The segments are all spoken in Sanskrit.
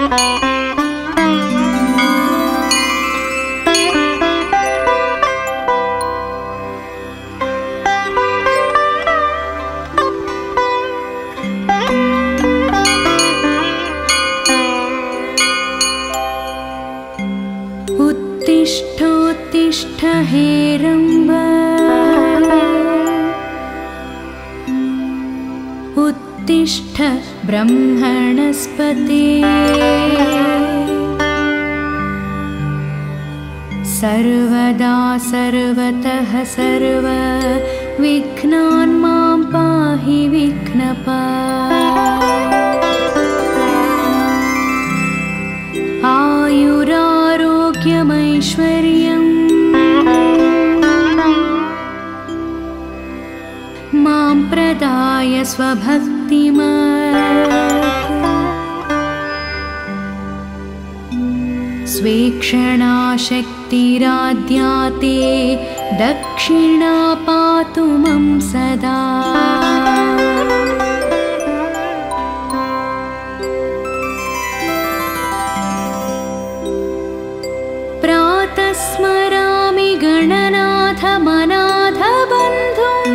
उत्तिष्ठोत्तिष्ठ हेरम्ब उत्तिष्ठ ब्रह्मणस्पते सर्वदा सर्वतः सर्व विघ्नान् मां पाहि विघ्नपा आयुरारोग्यमैश्वर्यम् मां प्रदाय स्वभक्तिमत् स्वेक्षणा शक्तिराद्या ते दक्षिणा पातु मं सदा प्रातः स्मरामि गणनाथ मनाथ बन्धुम्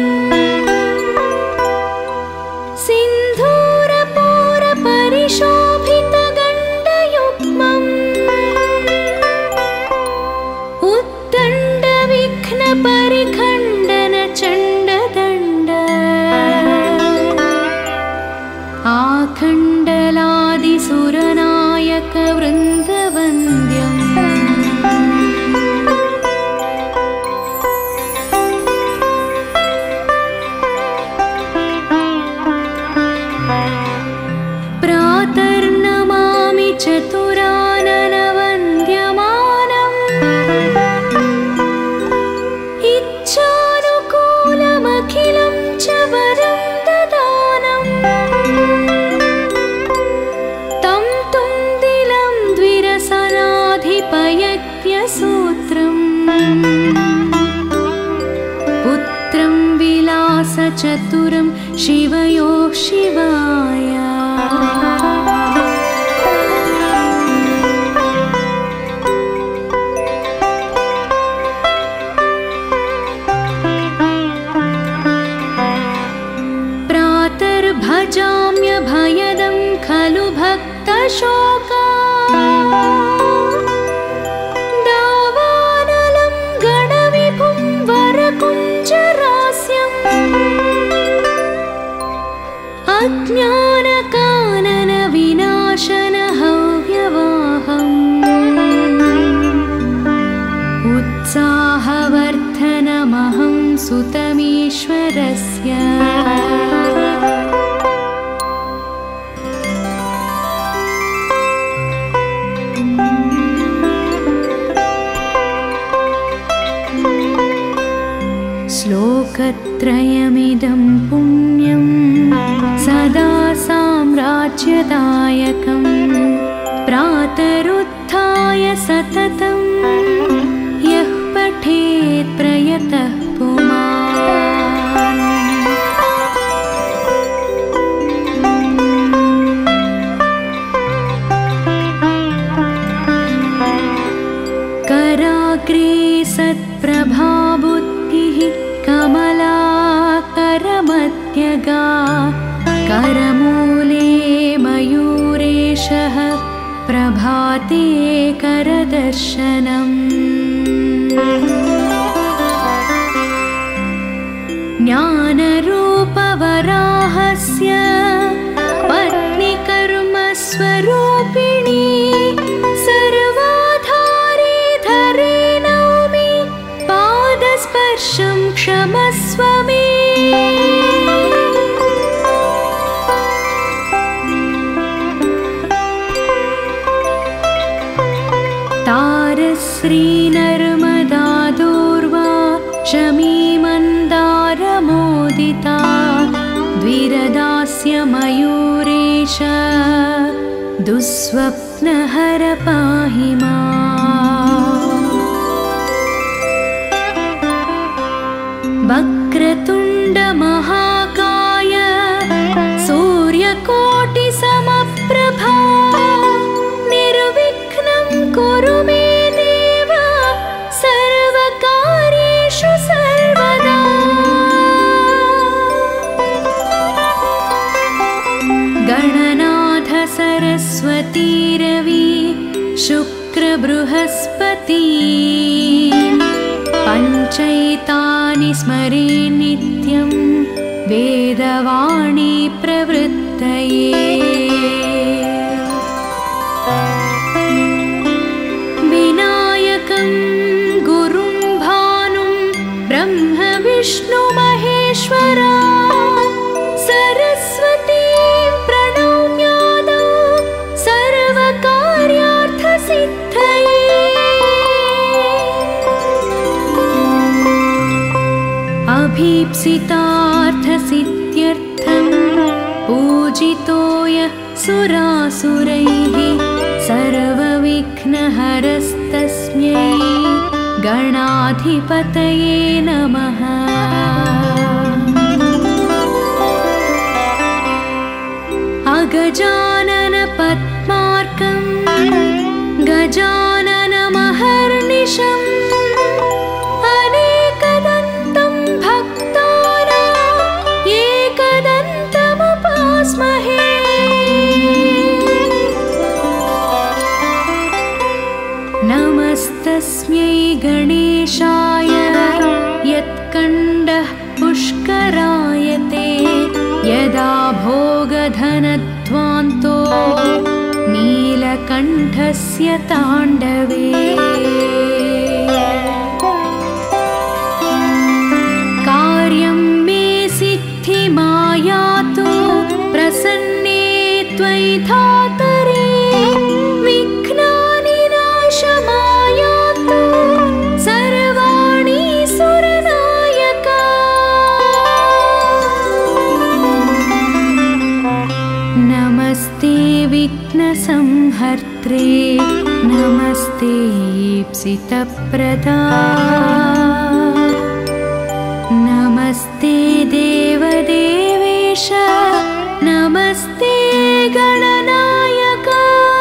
सिन्धूरपूरपरिशोभितगण्डयुग्मम् उद्दण्डविघ्नपरिखण्डनचण्डदण्ड आखण्डलादिसुरनायकवृन्दवन्द्यम् प्रातर्नमामि चतुराननवन्द्यमानम् इच्छानुकूलमखिलं च वरं ददानम् तं तुन्दिलं द्विरसनाधिपयज्ञसूत्रम् पुत्रं विलासचतुरं शिवयोः शिवाय भजाम्यभयदं खलु भक्तशोका दावानलं गणविभुं वरकुञ्जरास्यम् अज्ञानकाननविनाशन हव्यवाहम् उत्साहवर्धनमहं सुतमीश्वरस्य श्लोकत्रयमिदं पुण्यं सदा साम्राज्यदायकं प्रातरुत्थाय सततं यः पठेत् प्रयतः पुमान् कराग्रे सत्प्रभाबुद्धिः कमलाकरमध्यगा करमूले मयूरेशः प्रभाते करदर्शनम् ज्ञानरूपवराहस्य पत्नी कर्मस्वरूपिणी सर्वाधारे धरे नौमि पादस्पर्शं क्षमस्व मे तारश्री नर्मदा दूर्वा शमी मन्दारमोदिता द्विरदास्य मयूरेश दुःस्वप्नहर पाहि माम् वक्रतुण्ड महाकाय सूर्यकोटिसमप्रभा सरस्वती रवि शुक्र बृहस्पति पञ्चैतानि स्मरे नित्यं वेदवाणी प्रवृत्तये विनायकं गुरुं भानुं ब्रह्म विष्णु महेश्वरा सरस्वतीं प्रणम्यादौ सर्वकार्यार्थसिद्धये अभीप्सितार्थसिद्ध्यर्थं पूजितो यः सुरासुरैः सर्वविघ्नहरस्तस्मै गणाधिपतये नमः। अगजानन पद्मार्कं गजाननमहर्निशम् अनेकदन्तं भक्तानां एकदन्तमुपास्महे नमस्तस्मै गणेशाय यत्कण्डः पुष्करायते यदा भोगधनध्वान्तो नीलकण्ठस्य ताण्डवे कार्यं मे सिद्धिमायातु प्रसन्ने त्वयि धातरे विघ्नानि नाशमायातु सर्वाणि सुरनायका नमस्ते विघ्नसंहर्त्रे नमस्ते ईप्सितप्रदा नमस्ते देवदेवेश नमस्ते गणनायका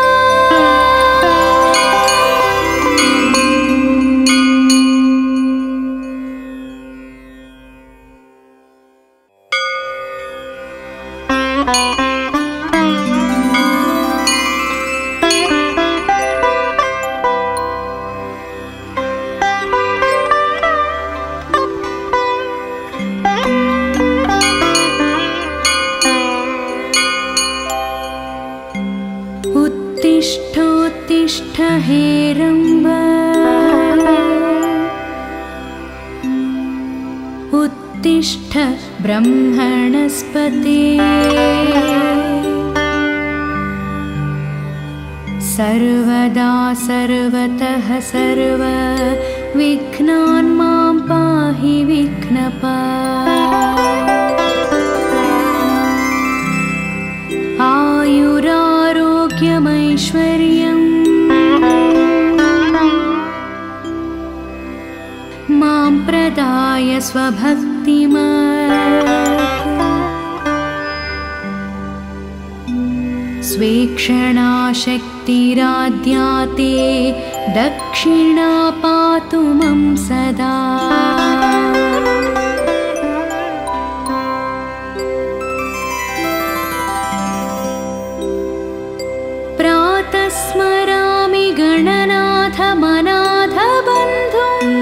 उत्तिष्ठोत्तिष्ठ हेरम्ब उत्तिष्ठ ब्रह्मणस्पते सर्वदा सर्वतः सर्व विघ्नान् मां पाहि विघ्नपा आयुरारोग्यमैश्वर्यम् मां प्रदाय स्वभक्तिमत् स्वेक्षणाशक्तिराद्याते दक्षिणा पातु मम सदा प्रातः स्मरामि गणनाथ मनाथ बन्धुम्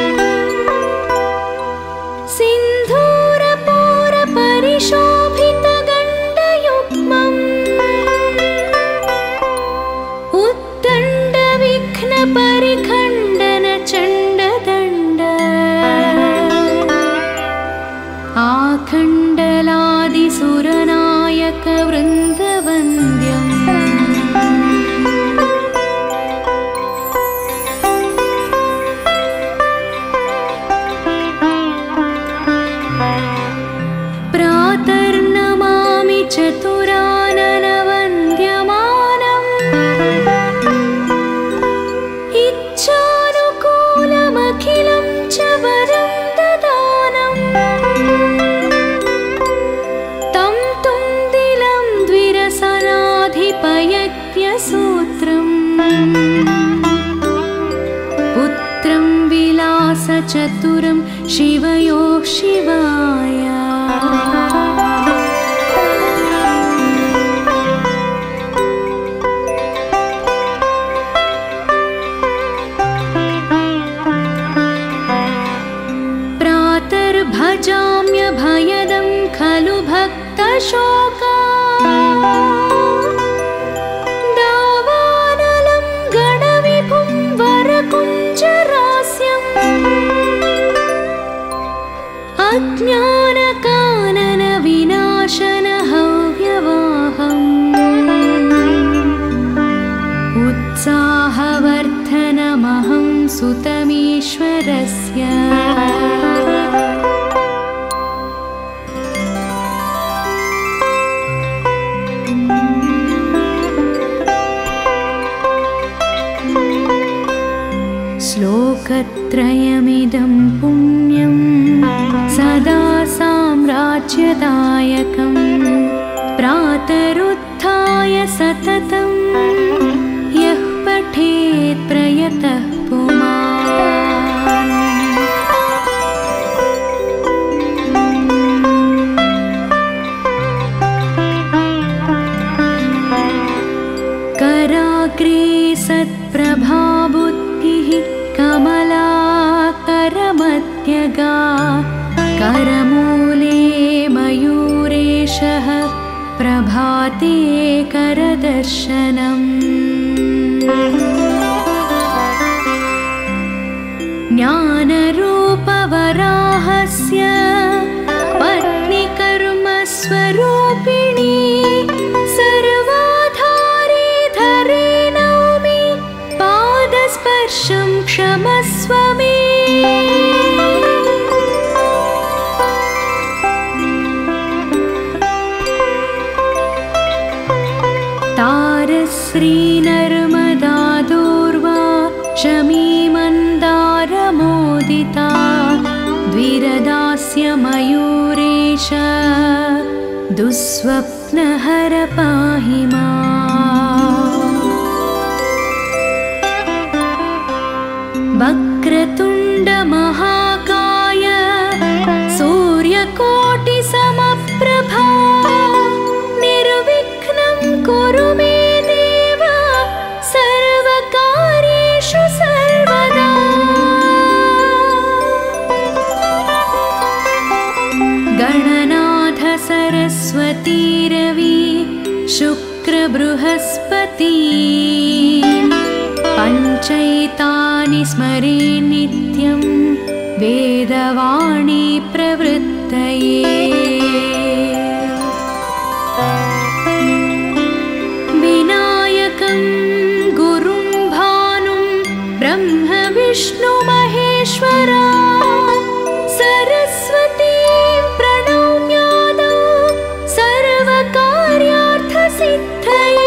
सिन्धूरपूरपरिशोभितगण्डयुग्मम् उद्दण्डविघ्नपरिखण्डनचण्डदण्ड आखण्डलादिसुरनायकवृन्दवन्द्यम् प्रातर्नमामि चतुराननवन्द्यमानम् इच्छानुकूलमखिलं च वरं ददानम् तं तुन्दिलं द्विरसनाधिपयज्ञसूत्रम् पुत्रं विलासचतुरं शिवयोः शिवाय सुतमीश्वरस्य श्लोकत्रयमिदं पुण्यं सदा साम्राज्यदायकं प्रातरुत्थाय सततं यः पठेत् प्रयतः पुमान्। कराग्रे सत्प्रभा बुद्धिः कमला करमध्यगा करमूले मयूरेशः प्रभाते करदर्शनम्। ज्ञानरूपवराहस्य पत्नी कर्मस्वरूपिणी सर्वाधारी धरे नौमि पादस्पर्शं क्षमस्व मे। तारश्री नर्मदा दूर्वा शमी मन्दारमोदिता द्विरदास्य मयूरेश दुःस्वप्नहर पाहि माम्। वक्रतुण्ड महाकाय सूर्यकोटिसमप्रभा निर्विघ्नं कुरु मे देव सर्वकार्येषु सर्वदा। गणनाथ सरस्वती रवि शुक्र बृहस्पति पञ्चैतानि स्मरे नित्यं वेदवाणी प्रवृत्तये। विनायकं गुरुं भानुं ब्रह्म विष्णु महेश्वरा सरस्वतीं प्रणम्यादौ सर्वकार्यार्थसिद्धये।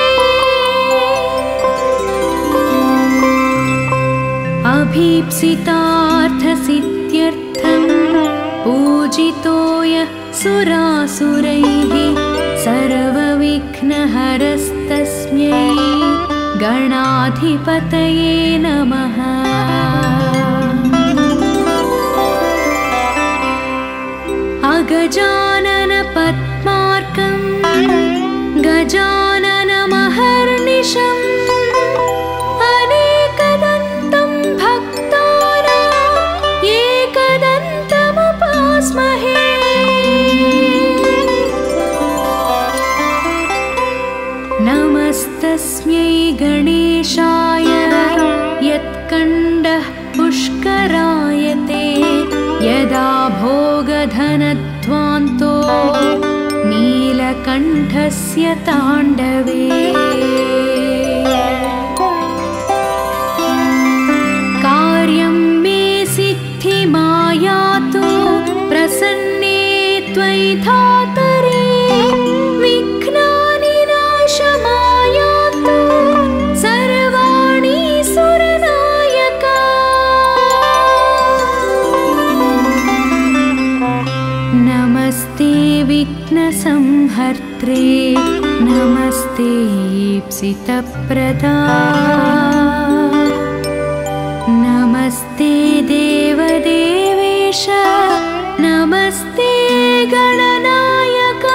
अभीप्सितार्थसिद्ध्यर्थं पूजितो यः सुरासुरैः सर्वविघ्नहरस्तस्मै गणाधिपतये नमः। अगजानन पद्मार्कं गजाननमहर्निशम् अनेकदन्तं भक्तानां एकदन्तमुपास्महे। नमस्तस्मै गणेशाय यत्कण्डः पुष्करायते यदा भोगधनध्वान्तो नीलकण्ठस्य ताण्डवे। कार्यं मे सिद्धिमायातु प्रसन्ने त्वयि धातरे विघ्नानि नाशमायातु सर्वाणि सुरनायका। नमस्ते विघ्नसंहर्त्रे नमस्ते ईप्सितप्रदा नमस्ते देवदेवेश नमस्ते गणनायका।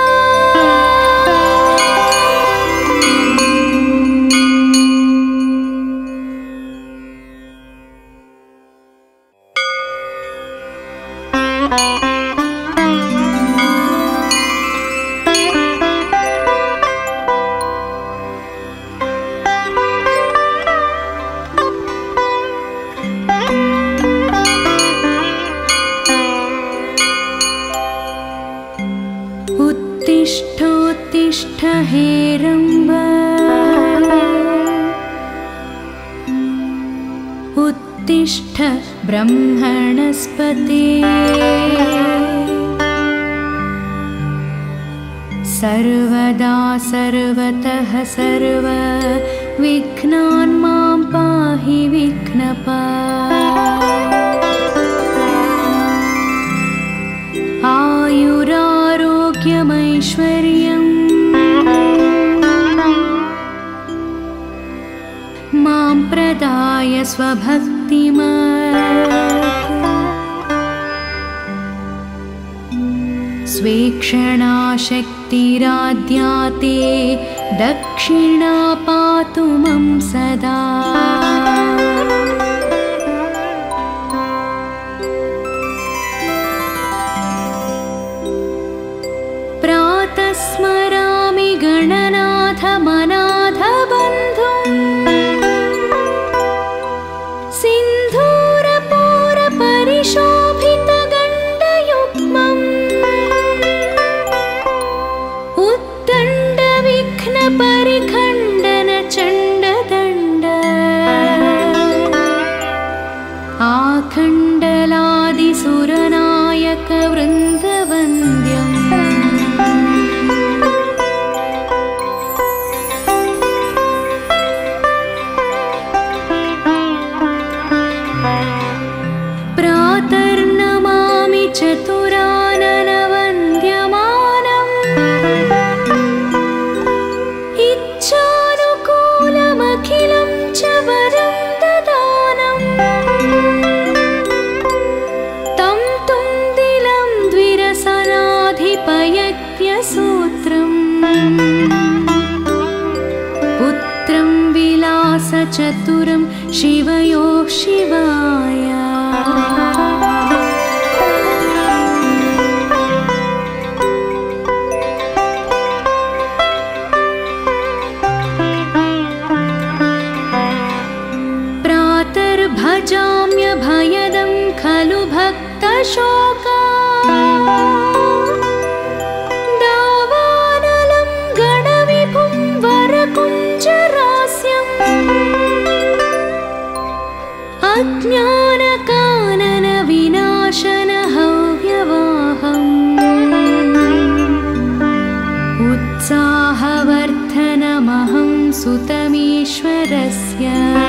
उत्तिष्ठोत्तिष्ठ हेरम्ब उत्तिष्ठ ब्रह्मणस्पते सर्वदा सर्वतः सर्व विघ्नान् मां पाहि विघ्नपा आयुरारोग्यमैश्वर्यम् मां प्रदाय स्वभक्तिमत् स्वेक्षणा शक्तिराद्याते दक्षिणा पातु मं सदा प्रातः स्मरामि गणनाथमनाथ बन्धुम् सिन्धूरपूरपरिशोभितगण्डयुग्मम् उद्दण्डविघ्नपरिखण्डनचण्डदण्ड आखण्डलादिसुरनायकवृन्दवन्द्यम् प्रातर्नमामि चतुराननवन्द्यमानम् इच्छानुकूलमखिलं च वरं ददानम् तं तुन्दिलं द्विरसनाधिपयज्ञसूत्रम् पुत्रं विलासचतुरं शिवयोः शिवाय प्रातर्भजाम्यभयदं खलु भक्तशोका दावानलं गणविभुं वरकुञ्जरास्यम् अज्ञानकाननविनाशन हव्यवाहम् उत्साहवर्धनमहं सुतमीश्वरस्य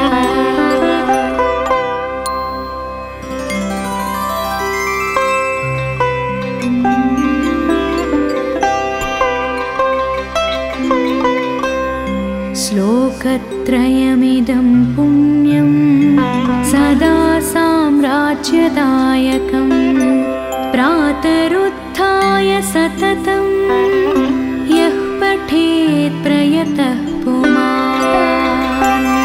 श्लोकत्रयमिदं पुण्यं सदा साम्राज्यदायकं प्रातरुत्थाय सततं यः पठेत् प्रयतः पुमान्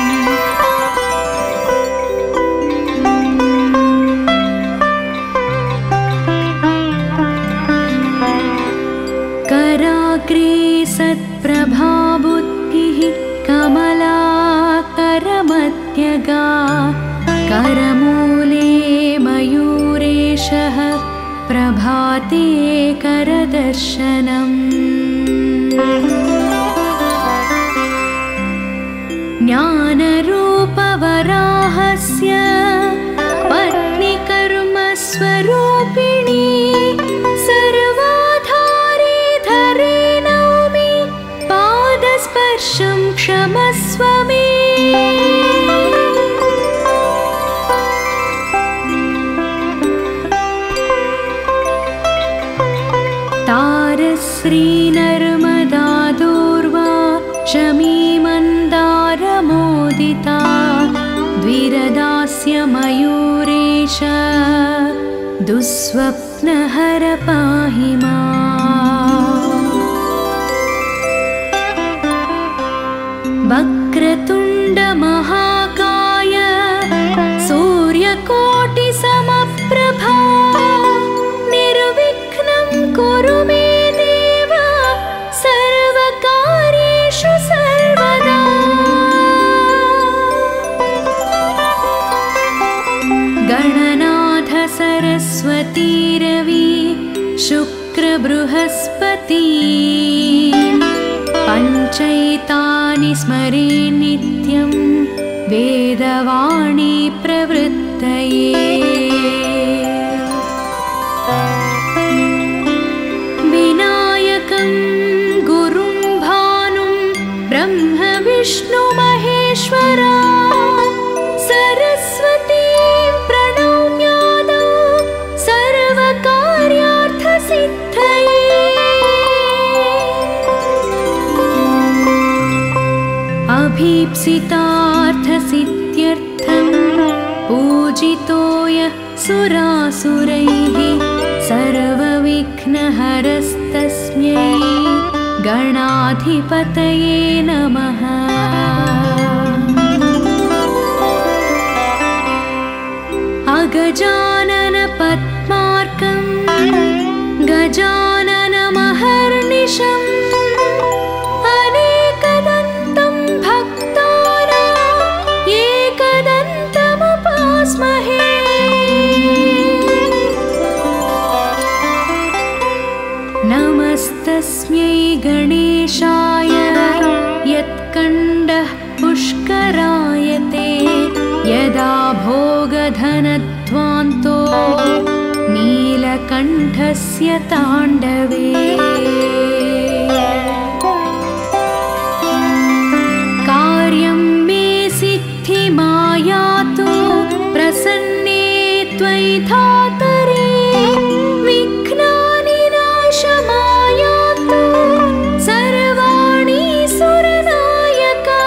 कराग्रे सत्प्रभाबुद्धिः कमलाकरमध्यगा करमूले मयूरेशः प्रभाते करदर्शनम् ज्ञानरूपवराहस्य पत्नीकर्मस्वरूपिणी सर्वाधारी धरे नौमि पादस्पर्शं क्षमस्व मे तारश्रीनर्मदा दूर्वा शमीमन्दारमोदिता द्विरदास्य मयूरेश दुःस्वप्नहर पाहि माम् वक्रतुण्डमहाकाय सूर्यकोटिसमप्रभा निर्विघ्नं कुरु मे देव सर्वकार्येषु सर्वदा गणनाथ सरस्वती रवि शुक्र बृहस्पति पञ्चैतानि स्मरे नित्यं वेदवाणी प्रवृत्तये विनायकं गुरुं भानुं ब्रह्म विष्णु महेश्वरा सरस्वतीं प्रणम्यादौ सर्वकार्यार्थसिद्धये अभीप्सितार्थसिद्ध्यर्थं पूजितो यः सुरासुरैः सर्वविघ्नहरस्तस्मै गणाधिपतये नमः। अगजानन पद्मार्कं गजाननमहर्निशम् अनेकदन्तं भक्तानां एकदन्तमुपास्महे। नमस्तस्मै गणेशाय यत्कण्डः पुष्करायते यदा भोगधनध्वान्तो नीलकण्ठस्य ताण्डवे। कार्यं मे सिद्धिमायातु प्रसन्ने त्वयि धातरे विघ्नानि नाशमायातु सर्वाणि सुरनायका।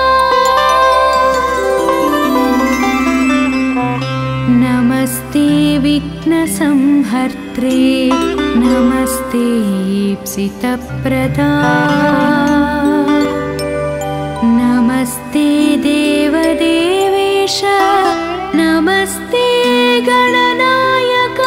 नमस्ते विघ्नसंहर्त्रे नमस्ते ईप्सितप्रदा नमस्ते देवदेवेश नमस्ते गणनायका।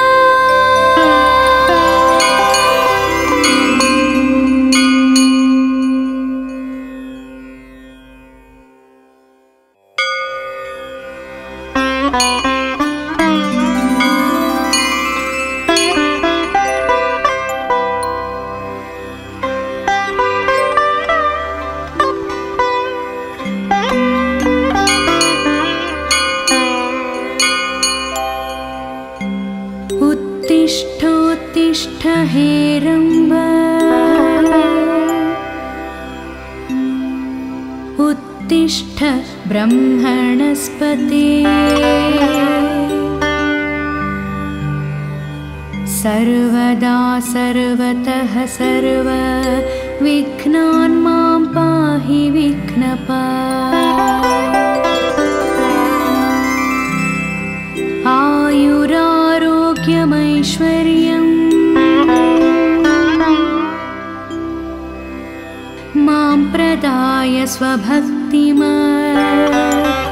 उत्तिष्ठोत्तिष्ठ हेरम्ब उत्तिष्ठ ब्रह्मणस्पते सर्वदा सर्वतः सर्व विघ्नान् मां पाहि विघ्नपा। आयुरारोग्यमैश्वर्यं मां प्रदाय स्वभक्तिमत्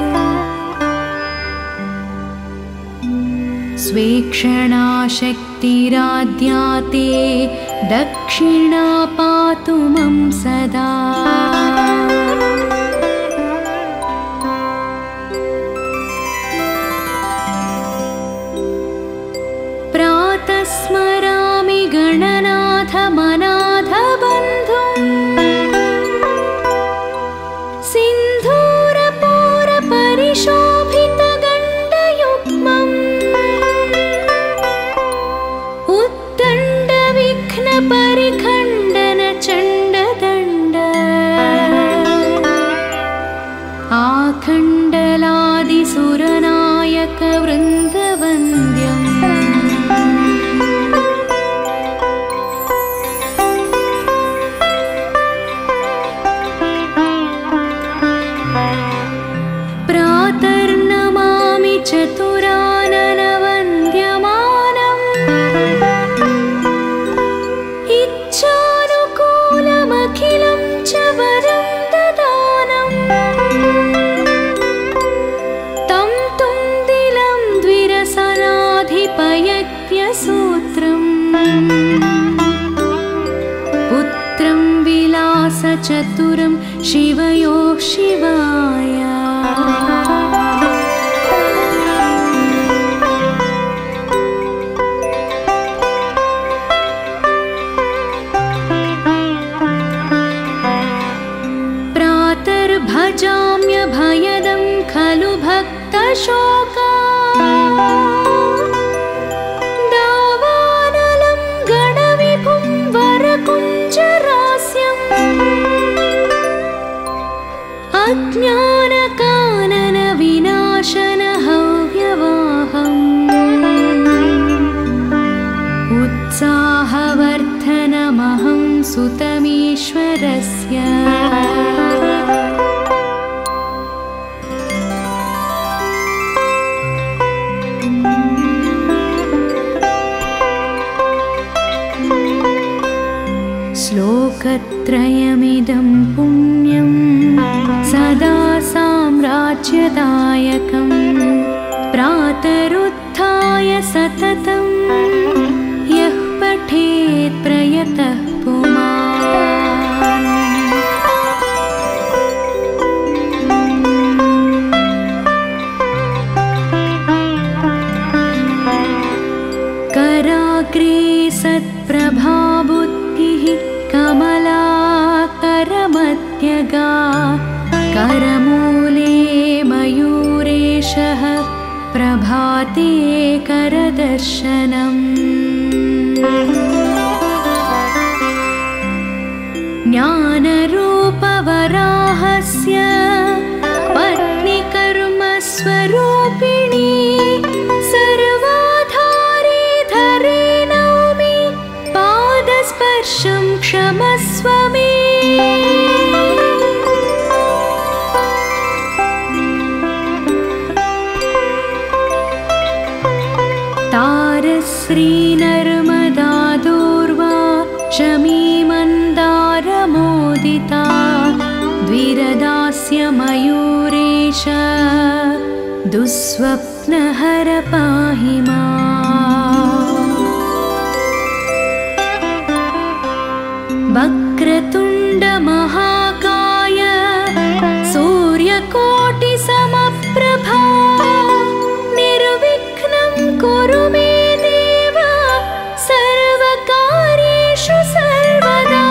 स्वेक्षणा शक्तिराद्याते दक्षिणा पातु मं सदा। प्रातः स्मरामि गणनाथ मनाथ बन्धुम् सिन्धूरपूरपरिशोभितगण्डयुग्मम् उद्दण्डविघ्नपरिखण्डनचण्डदण्ड आखण्डलादिसुरनायकवृन्दवन्द्यम् प्रातर्नमामि चतुराननवन्द्यमानम् इच्छानुकूलमखिलं च वरं ददानम् तं तुन्दिलं द्विरसनाधिपयज्ञसूत्रम् पुत्रं विलासचतुरं शिवयोः शिवाय। भजाम्यभयदं खलु भक्तशोका दावानलं गणविभुं वरकुञ्जरास्यम् अज्ञानकानन विनाशन हव्यवाहम् उत्साहवर्धनमहं सुतमीश्वरस्य श्लोकत्रयमिदं पुण्यं सदा साम्राज्यदायकं प्रातरुत्थाय सततं यः पठेत् प्रयतः पुमान् कराग्रे सत्प्रभाबुद्धिः कमलाकरमध्यगा करमूले मयूरेशः प्रभाते करदर्शनम् ज्ञानरूपवराहस्य पत्नीकर्मस्वरूपिणी सर्वाधारी धरे नौमि पादस्पर्शं क्षमस्व मे तारश्रीनर्मदादूर्वा शमीमन्दारमोदिता द्विरदास्य मयूरेश दुःस्वप्नहर पाहि माम् वक्रतुण्डमहाकाय सूर्यकोटिसमप्रभा निर्विघ्नं कुरु मे देव सर्वकार्येषु सर्वदा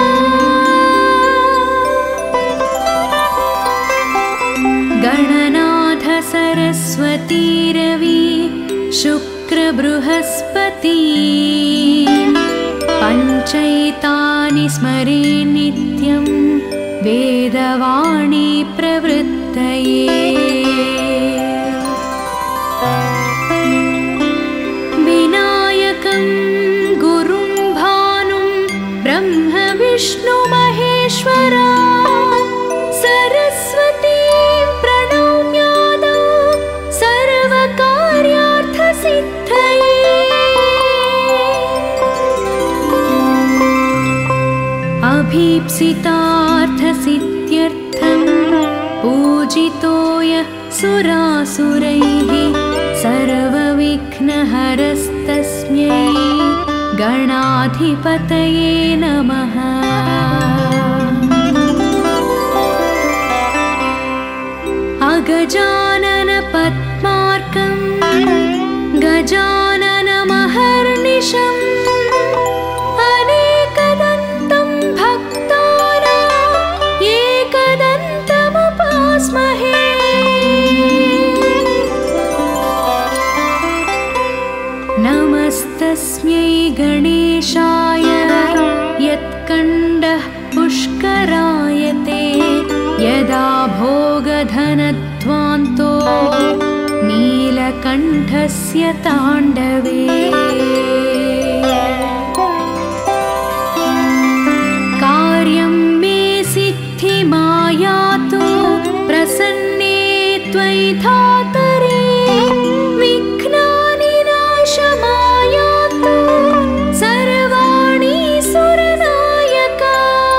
गणनाथ सरस्वती रवि शुक्र बृहस्पति पञ्चैतानि स्मरे नित्यं वेदवाणी प्रवृत्तये विनायकं गुरुं भानुं ब्रह्म विष्णु महेश्वरा सरस्वतीं प्रणम्यादौ सर्वकार्यार्थसिद्धये अभीप्सितार्थसिद्ध्यर्थं पूजितो यः सुरासुरैः सर्वविघ्नहरस्तस्मै गणाधिपतये नमः अगजानन पद्मार्कं गजाननमहर्निशम् अनेकदन्तं भक्तानां एकदन्तमुपास्महे नमस्तस्मै गणेशाय यत्कण्डः पुष्करायते यदा भोगधनध्वान्तो नीलकण्ठस्य ताण्डवे कार्यं मे सिद्धिमायातु प्रसन्ने त्वयि धातरे विघ्नानि नाशमायातु सर्वाणि सुरनायका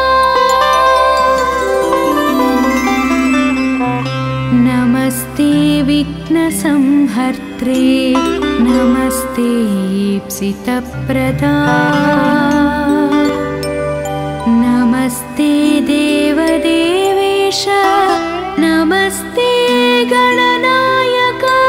नमस्ते विघ्नसंहर्त्रे नमस्ते ईप्सितप्रदा नमस्ते देवदेवेश नमस्ते गणनायका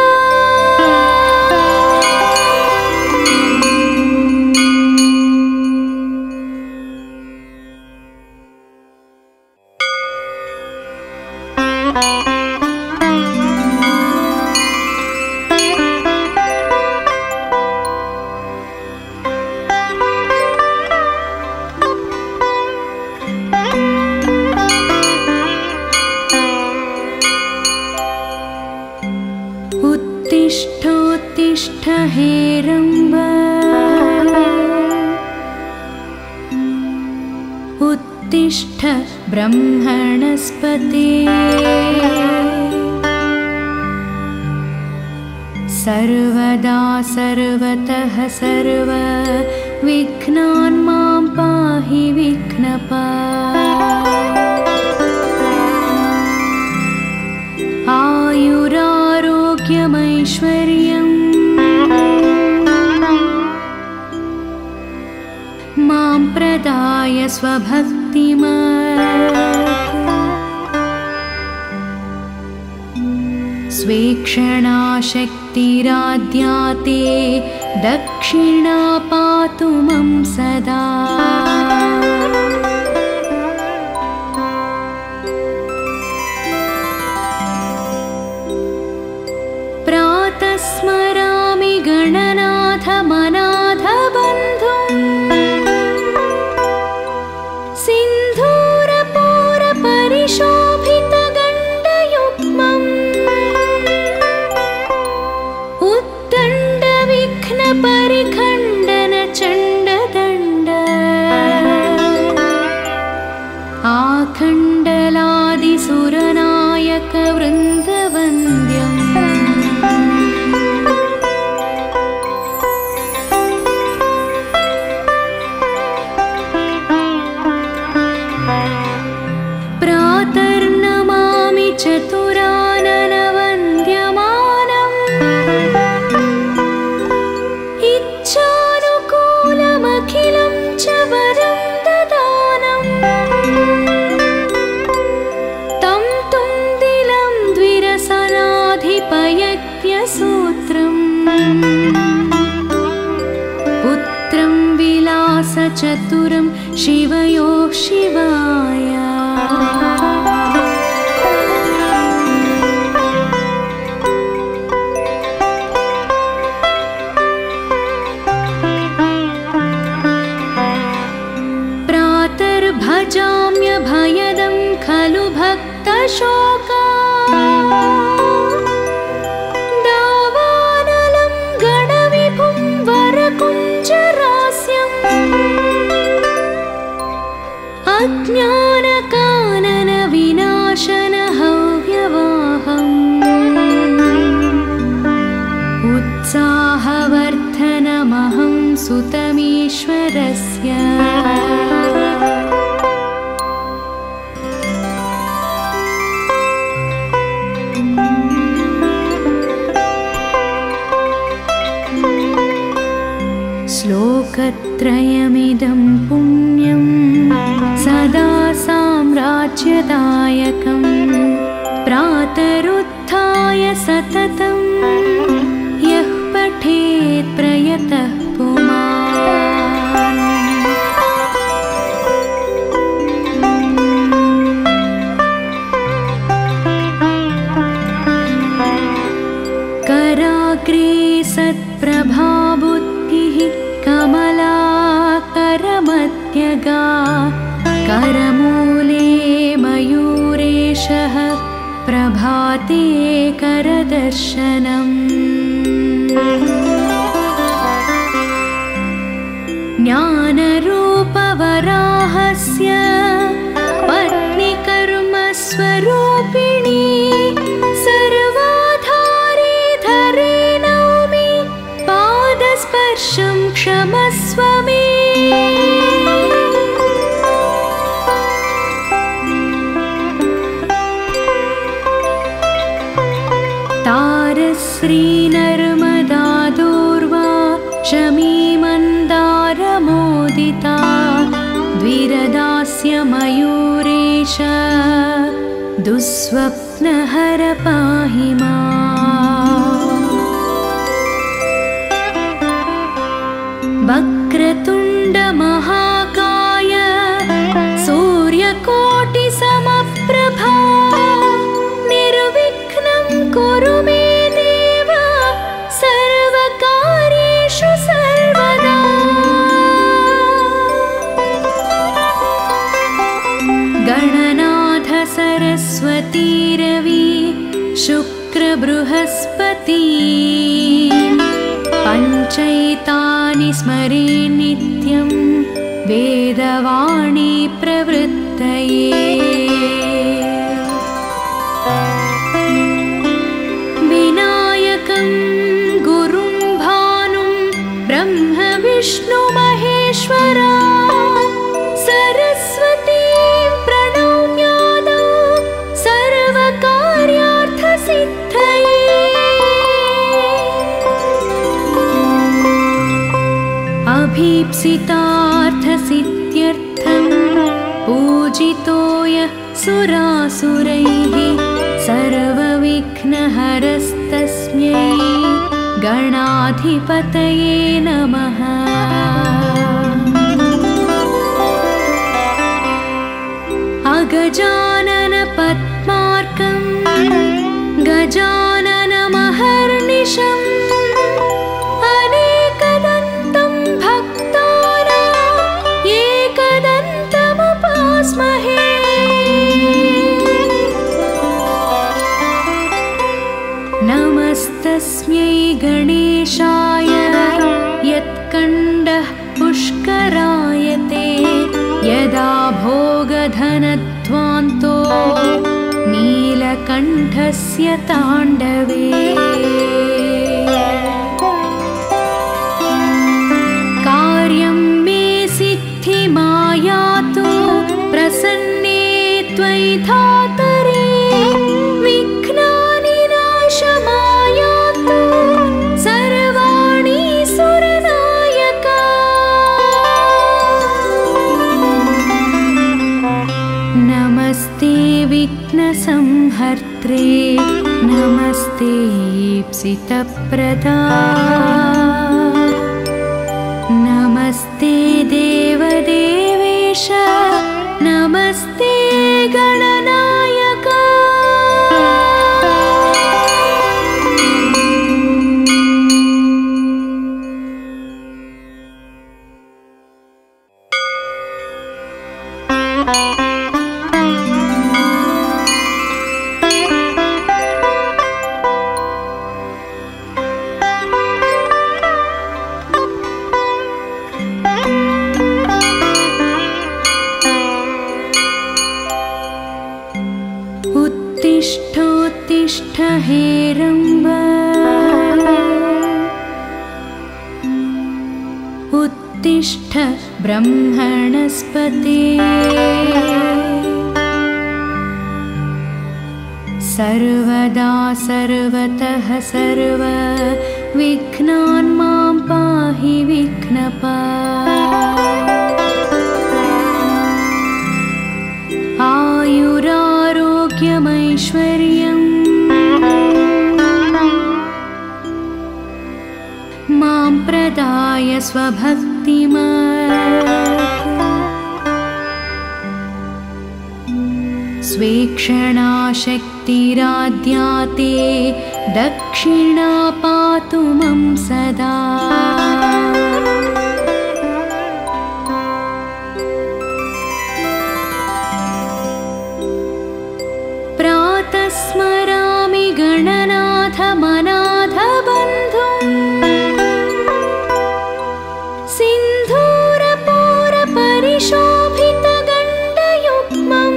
उत्तिष्ठोत्तिष्ठ हेरम्ब उत्तिष्ठ ब्रह्मणस्पते सर्वदा सर्वतः सर्व विघ्नान् मां पाहि विघ्नपा आयुरारोग्यमैश्वर्यम् मां प्रदाय स्वभक्तिमत् स्वेक्षणा शक्तिराद्याते दक्षिणा पातु मम सदा प्रातः स्मरामि गणनाथ मनाथ बन्धुम् सिन्धूरपूरपरिशोभितगण्डयुग्मम् उद्दण्डविघ्नपरिखण्डनचण्डदण्ड आखण्डलादिसुरनायकवृन्दवन्द्यम् प्रातर्नमामि चतुराननवन्द्यमानम् इच्छानुकूलमखिलं च वरं ददानम् तं तुन्दिलं द्विरसनाधिपयज्ञसूत्रम् पुत्रं विलासचतुरं शिवयोः शिवाय प्रातर्भजाम्यभयदं खलु भक्तशोका दावानलं गणविभुं वरकुञ्जरास्यम् अज्ञानकाननविनाशन हव्यवाहम् उत्साहवर्धनमहं सुतमीश्वरस्य श्लोकत्रयमिदं पुण्यं सदा साम्राज्यदायकं प्रातरुत्थाय सततं यः पठेत् प्रयतः पुमान् कराग्रे सत्प्रभाबुद्धिः कमलाकरमध्यगा करमूले मयूरेशः प्रभाते करदर्शनम् ज्ञानरूपवराहस्य पत्नीकर्मस्वरूपिणी सर्वाधारी धरे नौमि पादस्पर्शं क्षमस्व मे तारश्रीनर्मदादूर्वा शमीमन्दारमोदिता द्विरदास्य मयूरेश दुःस्वप्नहर पाहि माम् वक्रतुण्डमहाकाय सूर्यकोटिसमप्रभा सरस्वती रवि शुक्रबृहस्पती पञ्चैतानि स्मरे नित्यं वेदवाणी प्रवृत्तये विनायकं गुरुं भानुं ब्रह्म विष्णु महेश्वरा सरस्वतीं प्रणम्यादौ सर्वकार्यार्थसिद्धये अभीप्सितार्थसिद्ध्यर्थं पूजितो यः सुरासुरैः सर्वविघ्नहरस्तस्मै गणाधिपतये नमः। अगजानन पद्मार्कं गजाननमहर्निशम् अनेकदन्तं भक्तानां एकदन्तमुपास्महे। नमस्तस्मै गणेशाय यत्कण्डः पुष्करायते यदा भोगधनध्वान्तो नीलकण्ठस्य ताण्डवे। कार्यं मे सिद्धिमायातु प्रसन्ने त्वयि धातरे विघ्नानि नाशमायातु सर्वाणि सुरनायका। नमस्ते विघ्नसंहर्त्रे नमस्ते ईप्सितप्रदा नमस्ते देवदेवेश नमस्ते गणनायका। उत्तिष्ठोत्तिष्ठ हेरम्ब उत्तिष्ठ ब्रह्मणस्पते सर्वदा सर्वतः सर्व विघ्नान् मां पाहि विघ्नपा। आयुरारोग्यमैश्वर्यं मां प्रदाय स्वभक्तिमत् स्वेक्षणा शक्तिराद्या ते दक्षिणा पातु मं सदा। प्रातः स्मरामि गणनाथमनाथ बन्धुं सिन्धूरपूरपरिशोभितगण्डयुग्मम्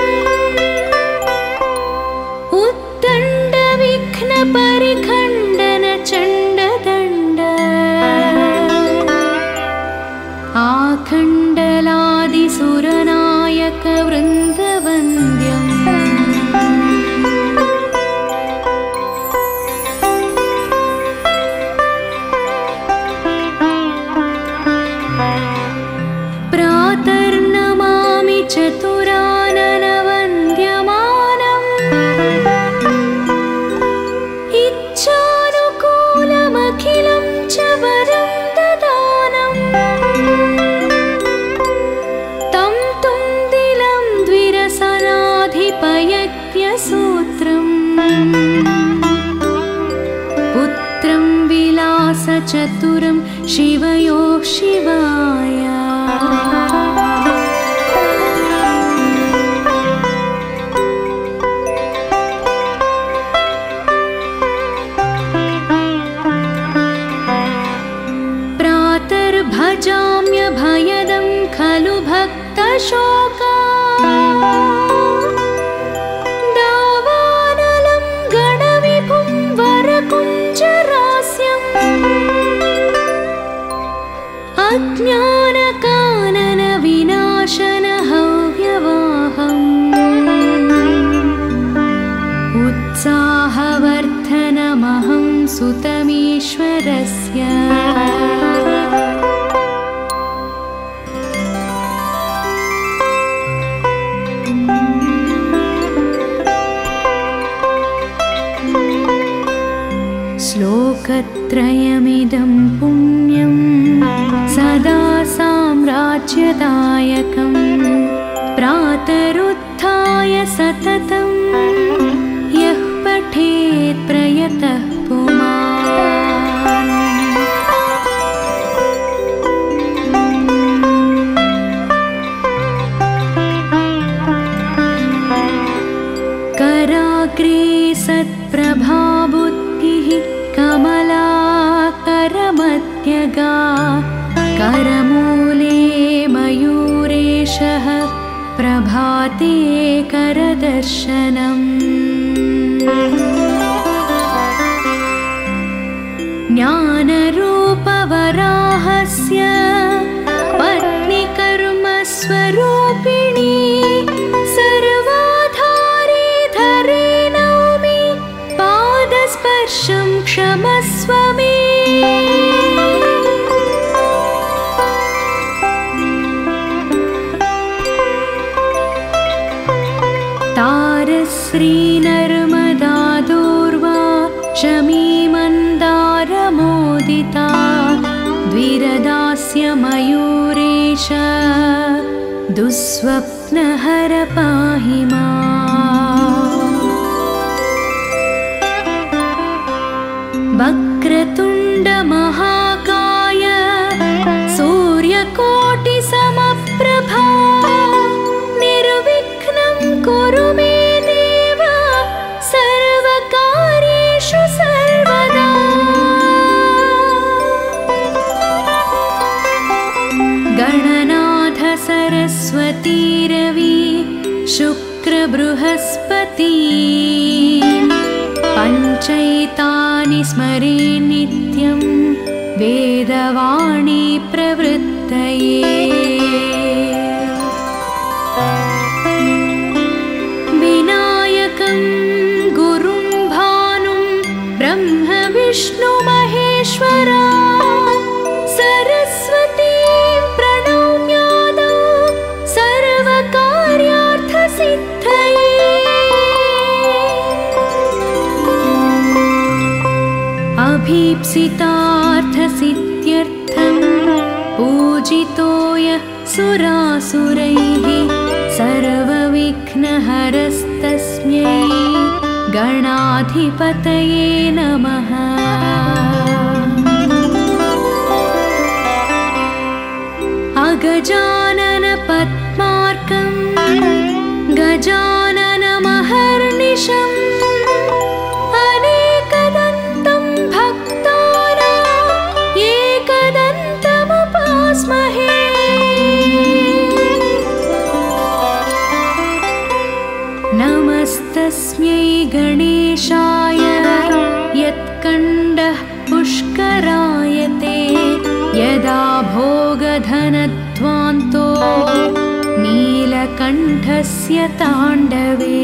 उद्दण्डविघ्नपरिखण्डनचण्डदण्ड आखण्डलादिसुरनायकवृन्दवन्द्यम् प्रातर्नमामि चतुराननवन्द्यमानम् इच्छानुकूलमखिलं च वरं ददानम् तं तुन्दिलं द्विरसनाधिपयज्ञसूत्रम् पुत्रं विलासचतुरं शिवयोः शिवाय। शोका दावानलं गणविभुं वरकुञ्जरास्यम् अज्ञानकानन विनाशन हव्यवाहम् उत्साहवर्धनमहं सुतमीश्वरस्य श्लोकत्रयमिदं पुण्यं सदा साम्राज्यदायकं प्रातरुत्थाय सततं यः पठेत् प्रयतः पुमान् कराग्रे सत्प्रभा बुद्धिः कमलाकरमध्यगा करमूले मयूरेशः प्रभाते करदर्शनम् ज्ञानरूपवराहस्य पत्नीकर्मस्वरूपिणी सर्वाधारी धरे नौमि पादस्पर्शं क्षमस्व मे तारश्री नर्मदा दूर्वा शमी मन्दारमोदिता द्विरदास्य मयूरेश दुःस्वप्नहर पाहि माम् वक्रतुण्ड महाकाय सूर्यकोटिसमप्रभा निर्विघ्नं कुरु मे देव सर्वकार्येषु सर्वदा गणनाथ सरस्वती रवि शुक्र बृहस्पति पञ्चैतानि स्मरे नित्यं वेदवाणी प्रवृत्तये विनायकं गुरुं भानुं ब्रह्म विष्णु महेश्वरा सरस्वतीं प्रणम्यादौ सर्वकार्यार्थसिद्धये अभीप्सितार्थसिद्ध्यर्थं पूजितो यः सुरासुरैः सर्वविघ्नहरस्तस्मै गणाधिपतये नमः अगजानन पद्मार्कं गजाननमहर्निशम् अनेकदन्तं भक्तानां एकदन्तमुपास्महे नमस्तस्मै गणेशाय यत्कण्डः पुष्करायते यदा भोगधनध्वान्तो नीलकण्ठस्य ताण्डवे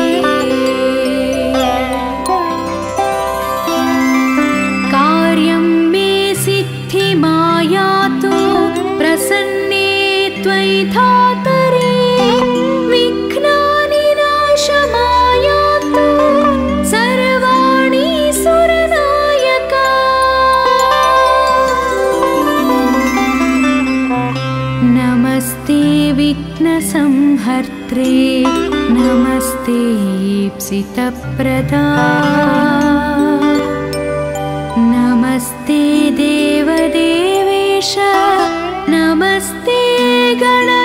कार्यं मे सिद्धिमायातु प्रसन्ने त्वयि धातरे विघ्नानि नाशमायातु सर्वाणि सुरनायका नमस्ते विघ्नसंहर्त्रे नमस्ते ईप्सितप्रदा नमस्ते देवदेवेश नमस्ते गण